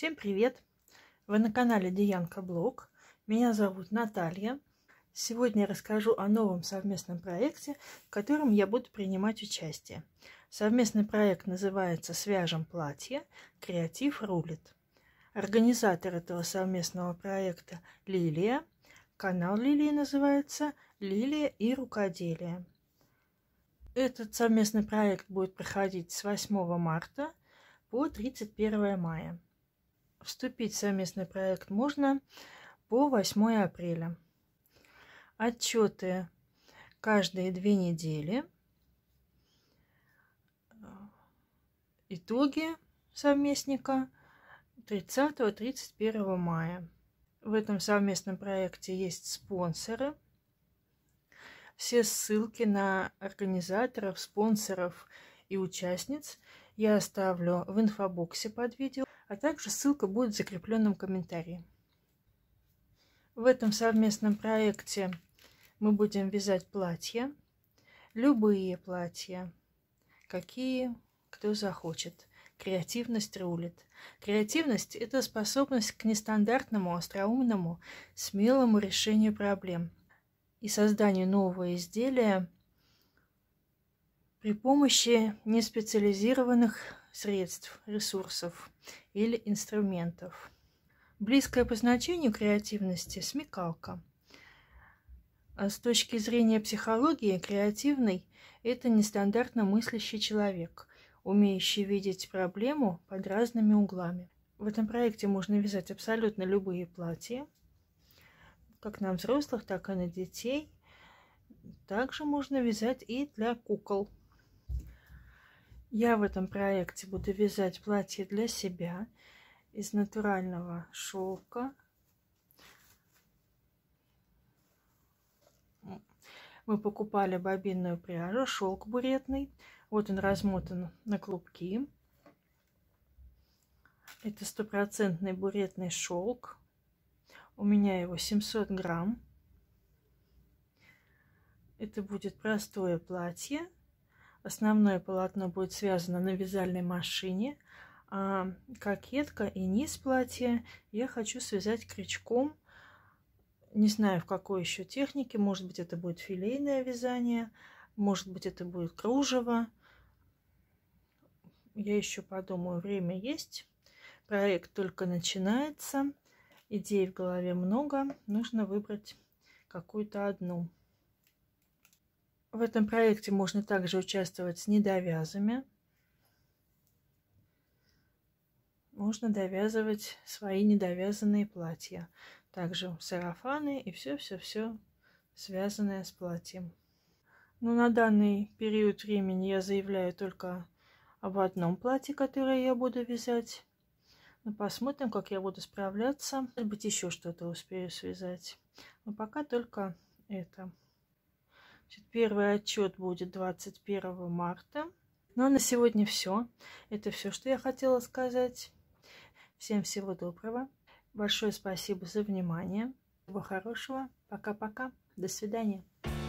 Всем привет! Вы на канале Диянка Блог. Меня зовут Наталья. Сегодня я расскажу о новом совместном проекте, в котором я буду принимать участие. Совместный проект называется «Свяжем платье. Креатив рулит». Организатор этого совместного проекта Лилия. Канал Лилии называется «Лилия и рукоделие». Этот совместный проект будет проходить с 8 марта по 31 мая. Вступить в совместный проект можно по 8 апреля. Отчеты каждые 2 недели. Итоги совместника 30-31 мая. В этом совместном проекте есть спонсоры. Все ссылки на организаторов, спонсоров и участниц я оставлю в инфобоксе под видео, а также ссылка будет в закрепленном комментарии. В этом совместном проекте мы будем вязать платья, любые платья, какие кто захочет. Креативность рулит. Креативность – это способность к нестандартному, остроумному, смелому решению проблем и созданию нового изделия при помощи неспециализированных средств, ресурсов или инструментов. Близкое по значению креативности – смекалка. А с точки зрения психологии, креативный – это нестандартно мыслящий человек, умеющий видеть проблему под разными углами. В этом проекте можно вязать абсолютно любые платья, как на взрослых, так и на детей. Также можно вязать и для кукол. Я в этом проекте буду вязать платье для себя из натурального шелка. Мы покупали бобинную пряжу, шелк буретный. Вот он размотан на клубки. Это 100% буретный шелк. У меня его 700 грамм. Это будет простое платье. Основное полотно будет связано на вязальной машине. А кокетка и низ платья я хочу связать крючком. Не знаю, в какой еще технике. Может быть, это будет филейное вязание. Может быть, это будет кружево. Я еще подумаю, время есть. Проект только начинается. Идей в голове много. Нужно выбрать какую-то одну. В этом проекте можно также участвовать с недовязами. Можно довязывать свои недовязанные платья. Также сарафаны и все-все-все связанное с платьем. Но на данный период времени я заявляю только об одном платье, которое я буду вязать. Но посмотрим, как я буду справляться. Может быть, еще что-то успею связать. Но пока только это. Первый отчет будет 21 марта. Ну а на сегодня все. Это все, что я хотела сказать. Всем всего доброго. Большое спасибо за внимание. Всего хорошего. Пока-пока. До свидания.